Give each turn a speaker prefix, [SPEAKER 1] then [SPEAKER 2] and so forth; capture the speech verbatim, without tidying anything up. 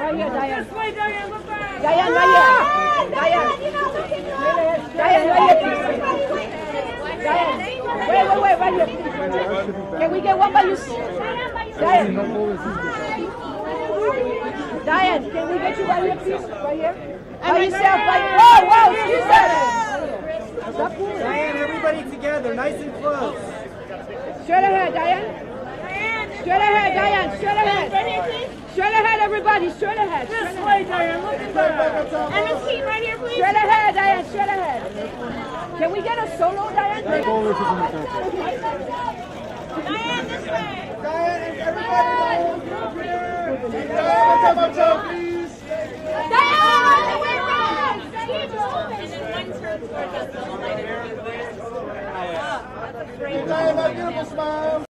[SPEAKER 1] right here, Diane.
[SPEAKER 2] This way, Diane, look back.
[SPEAKER 1] Diane, right here. Diane. Diane, right here, please. Diane. Wait, wait, wait, right here, please. Can we get one by you? Diane. Diane, can we get you right here, please? Right here. By yourself, by... Whoa, whoa, excuse us.
[SPEAKER 3] Diane, everybody together, nice and close.
[SPEAKER 1] Straight ahead, Diane. Straight ahead, Diane. Straight ahead. Straight ahead, everybody. Straight ahead.
[SPEAKER 2] This way, Diane, look at that. And Miss Keaton right here, please.
[SPEAKER 1] Straight ahead, Diane. Straight ahead. Can we get a solo, Diane?
[SPEAKER 2] Diane, this way.
[SPEAKER 3] Diane, everybody over here.
[SPEAKER 2] Diane,
[SPEAKER 3] please.
[SPEAKER 2] Diane, wait, wait. Keep moving. And then one turn towards us all night.
[SPEAKER 3] Diane, that beautiful smile.